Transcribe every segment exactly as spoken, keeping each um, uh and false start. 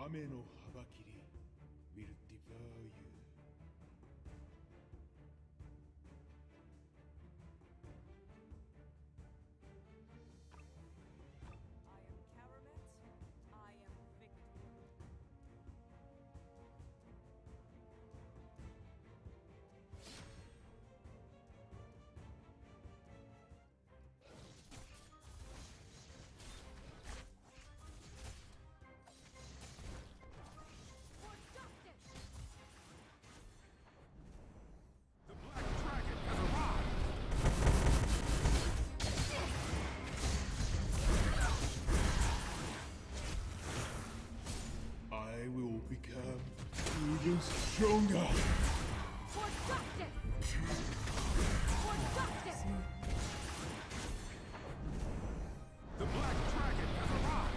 雨の幅切り will devour you. I am Karamet. I am victor. For justice! The Black Dragon has arrived! I will become even stronger. For justice! For justice! The Black Dragon has arrived!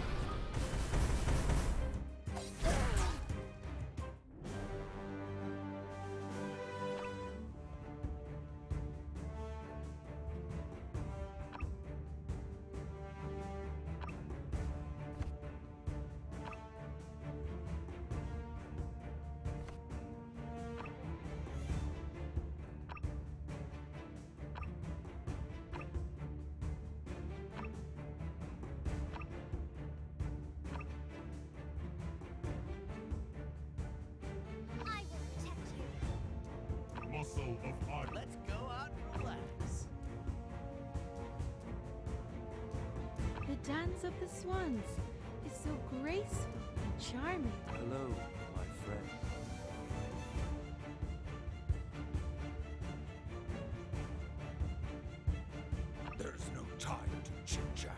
I will protect you. Muscle of iron. Let's go out and relax. The dance of the swans is so graceful and charming. Hello, my friend. There's no time to chit-chat.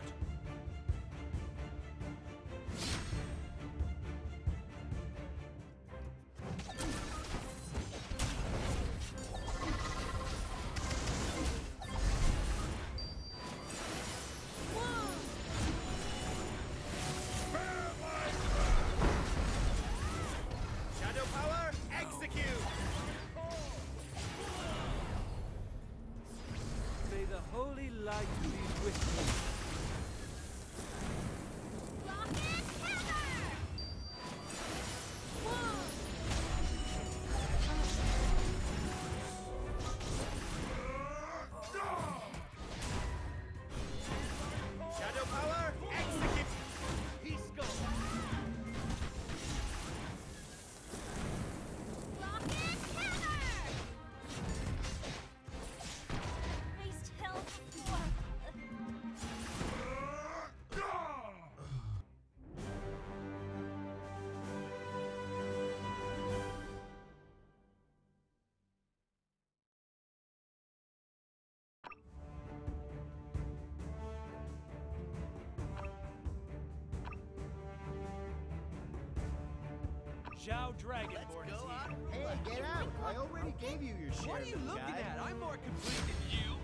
Shadow power, execute! May the holy light be with you. Rocket hammer! Shadow power, execute! Peace go! Rocket hammer! Faced hell before. Zhao Let's Dragonborn is go out here. and Hey, relax. get out! I already gave you your share. What are you little looking guy. at? I'm more complete than you.